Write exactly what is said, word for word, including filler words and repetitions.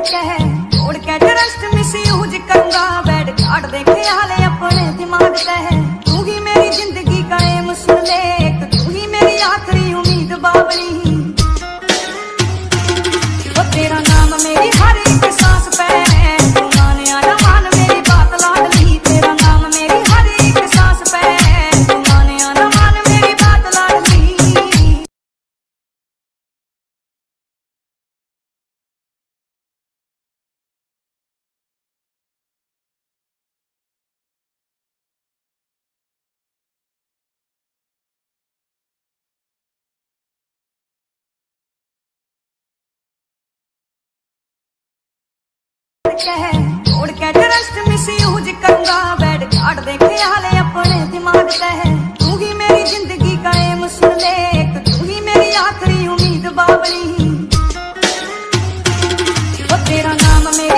कह छोड़ के ट्रस्ट मिस यूज करूंगा बैड काट देखे हाले अपने दिमाग तह तू ही मेरी जिंदगी का एम सुन ले एक तू ही मेरी आखिरी उम्मीद बाबरी वो तेरा नाम मेरी हर एक सांस पे तू माने आना मान मेरी बात लाडली तेरा नाम मेरी हर एक सांस पे तू माने आना मान मेरी बात लाडली कह छोड़ के ट्रस्ट मिस यूज करूंगा बैड काट देखे हाले अपने दिमाग तह तू ही मेरी जिंदगी का एम सुन ले एक तू ही मेरी आखिरी उम्मीद बाबरी वो तेरा नाम मेरी